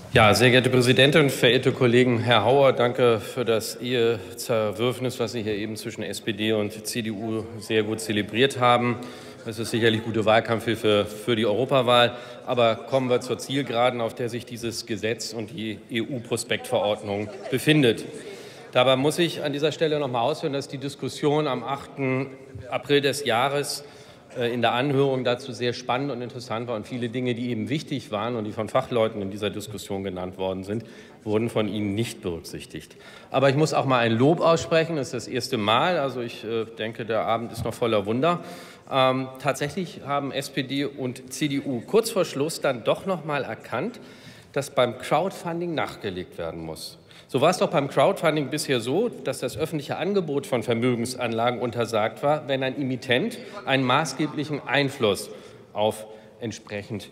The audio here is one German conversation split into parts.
Ja, sehr geehrte Präsidentin, verehrte Kollegen, Herr Hauer, danke für das Ehezerwürfnis, was Sie hier eben zwischen SPD und CDU sehr gut zelebriert haben. Das ist sicherlich gute Wahlkampfhilfe für die Europawahl. Aber kommen wir zur Zielgeraden, auf der sich dieses Gesetz und die EU-Prospektverordnung befindet. Dabei muss ich an dieser Stelle noch mal ausführen, dass die Diskussion am 8. April des Jahres in der Anhörung dazu sehr spannend und interessant war. Und viele Dinge, die eben wichtig waren und die von Fachleuten in dieser Diskussion genannt worden sind, wurden von Ihnen nicht berücksichtigt. Aber ich muss auch mal ein Lob aussprechen. Das ist das erste Mal. Also ich denke, der Abend ist noch voller Wunder. Tatsächlich haben SPD und CDU kurz vor Schluss dann doch noch mal erkannt, dass beim Crowdfunding nachgelegt werden muss. So war es doch beim Crowdfunding bisher so, dass das öffentliche Angebot von Vermögensanlagen untersagt war, wenn ein Emittent einen maßgeblichen Einfluss auf entsprechend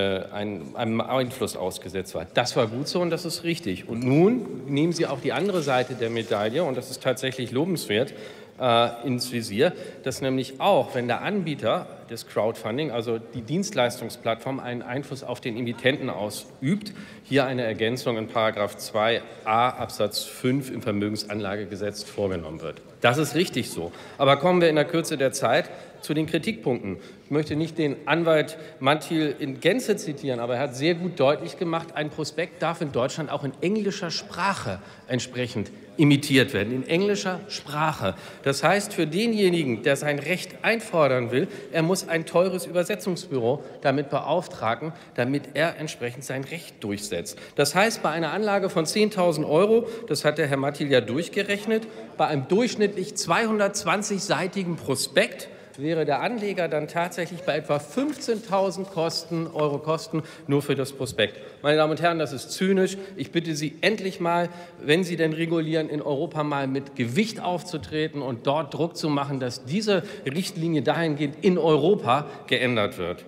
einem Einfluss ausgesetzt war. Das war gut so und das ist richtig. Und nun nehmen Sie auch die andere Seite der Medaille, und das ist tatsächlich lobenswert, ins Visier, dass nämlich auch, wenn der Anbieter des Crowdfunding, also die Dienstleistungsplattform, einen Einfluss auf den Emittenten ausübt, hier eine Ergänzung in § 2a Absatz 5 im Vermögensanlagegesetz vorgenommen wird. Das ist richtig so. Aber kommen wir in der Kürze der Zeit zu den Kritikpunkten. Ich möchte nicht den Anwalt Mantil in Gänze zitieren, aber er hat sehr gut deutlich gemacht, ein Prospekt darf in Deutschland auch in englischer Sprache entsprechend imitiert werden, in englischer Sprache. Das heißt, für denjenigen, der sein Recht einfordern will, er muss ein teures Übersetzungsbüro damit beauftragen, damit er entsprechend sein Recht durchsetzt. Das heißt, bei einer Anlage von 10.000 €, das hat der Herr Mantil ja durchgerechnet, bei einem durchschnittlich 220-seitigen Prospekt wäre der Anleger dann tatsächlich bei etwa 15.000 € Kosten nur für das Prospekt. Meine Damen und Herren, das ist zynisch. Ich bitte Sie endlich mal, wenn Sie denn regulieren, in Europa mal mit Gewicht aufzutreten und dort Druck zu machen, dass diese Richtlinie dahingehend in Europa geändert wird.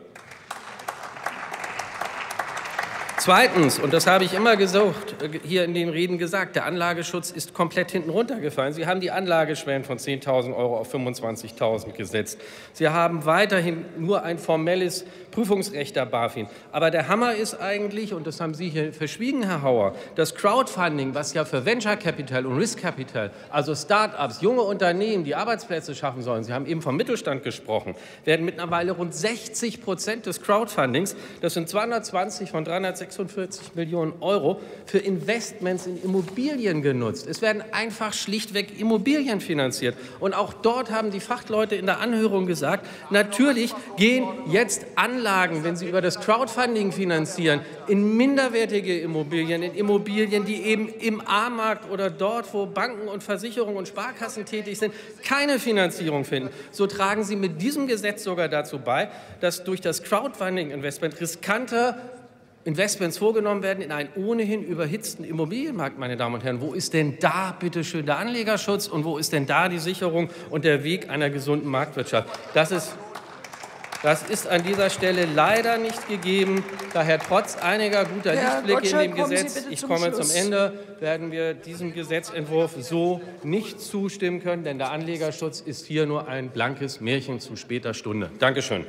Zweitens, und das habe ich immer gesucht, hier in den Reden gesagt, der Anlageschutz ist komplett hinten runtergefallen. Sie haben die Anlageschwellen von 10.000 € auf 25.000 gesetzt. Sie haben weiterhin nur ein formelles Prüfungsrecht der BaFin. Aber der Hammer ist eigentlich, und das haben Sie hier verschwiegen, Herr Hauer, das Crowdfunding, was ja für Venture Capital und Risk Capital, also Start-ups, junge Unternehmen, die Arbeitsplätze schaffen sollen, Sie haben eben vom Mittelstand gesprochen, werden mittlerweile rund 60% des Crowdfundings, das sind 220 von 346 Millionen €, für Investments in Immobilien genutzt. Es werden einfach schlichtweg Immobilien finanziert. Und auch dort haben die Fachleute in der Anhörung gesagt, natürlich gehen jetzt Anlagen, wenn sie über das Crowdfunding finanzieren, in minderwertige Immobilien, in Immobilien, die eben im A-Markt oder dort, wo Banken und Versicherungen und Sparkassen tätig sind, keine Finanzierung finden. So tragen Sie mit diesem Gesetz sogar dazu bei, dass durch das Crowdfunding-Investment riskante Investments vorgenommen werden in einen ohnehin überhitzten Immobilienmarkt, meine Damen und Herren. Wo ist denn da bitte schön der Anlegerschutz und wo ist denn da die Sicherung und der Weg einer gesunden Marktwirtschaft? Das ist an dieser Stelle leider nicht gegeben. Daher trotz einiger guter Lichtblicke in dem Gesetz, ich komme zum Ende, werden wir diesem Gesetzentwurf so nicht zustimmen können, denn der Anlegerschutz ist hier nur ein blankes Märchen zu später Stunde. Dankeschön.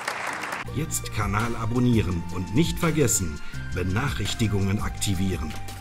Jetzt Kanal abonnieren und nicht vergessen, Benachrichtigungen aktivieren.